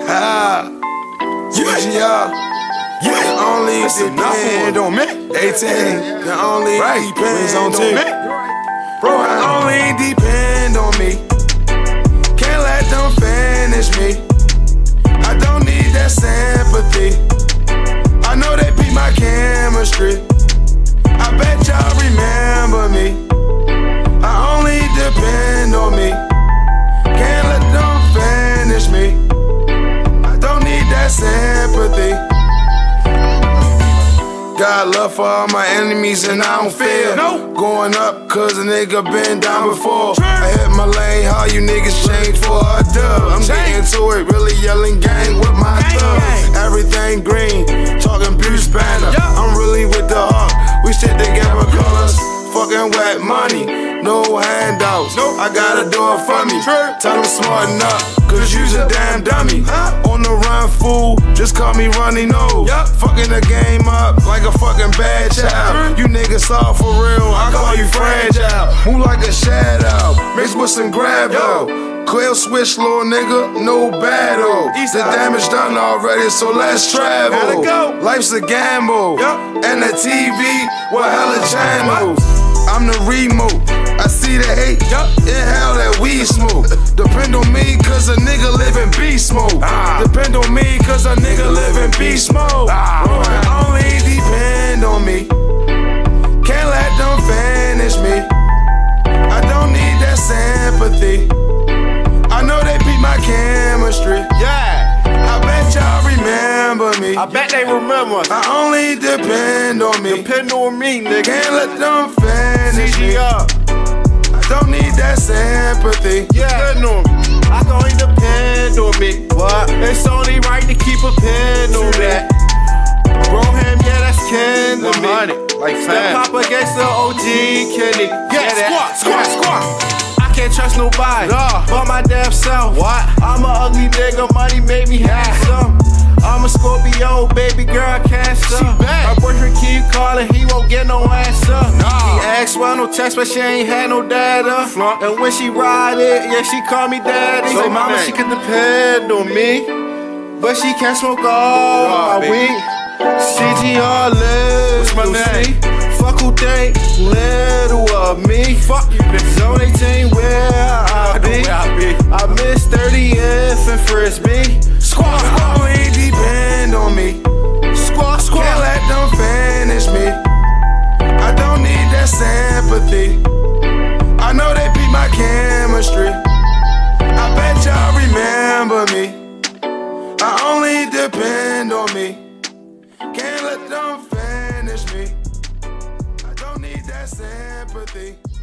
You only depend on me. 18, you only depend on me. Bro, I only depend on me. Can't let them finish me. I don't need that sympathy. I know they beat my chemistry. I bet y'all remember me. I only depend on me. Can't let them finish me. I don't need that sympathy. Got love for all my enemies and I don't fear going up cause a nigga been down before. I hit my lane, how you niggas change for a dub. I'm getting to it, really yelling gang with my thugs. Everything green, talking Bruce Banner. I'm really with the heart, we stick together colors. Fucking wet money, no handouts. I gotta do it for me. Tell them smarten up, cause you's a damn dummy. On the run, fool, just call me Runny Nose. Fucking the game up like a fucking bad child. You niggas soft for real, I call you fragile. Move like a shadow, mixed with some gravel. Quill switch, little nigga, no battle. The damage done already, so let's travel. Life's a gamble, and the TV with hella channels. I'm the remote, I see the hate, inhale that weed smoke. Depend on me cause a nigga live in beast mode. Depend on me cause a nigga live in beast mode. Only depend on me. Can't let them finish me. I don't need that sympathy. I know they beat my chemistry. I bet y'all remember me. I bet they remember us. I only depend on me. Depend on me, nigga. Can't let them finish me. up. I don't need that sympathy. Depend on me. I can only depend on me. What? It's only right to keep a pen on me. Broham, that's kin to me. Like Step pop against the OG Kenny. Squat. Can't trust nobody, but my damn self. What? I'm a ugly nigga, money made me handsome. I'm a Scorpio, baby girl, Cancer. Her boyfriend keep calling, he won't get no answer. He asked for no text, but she ain't had no data. And when she ride it, she call me daddy. Say, mama, she can depend on me, but she can't smoke all my weed. CGR live, what's my name? Fuck who think little of me. Fuck you, bitch. Zone 18 where I be. I miss 30th and Frisbee. Squad. Only depend on me. Squad. Can't let them finish me. I don't need that sympathy. I know they beat my chemistry. I bet y'all remember me. I only depend on me. Can't let them finish me. I don't need that sympathy.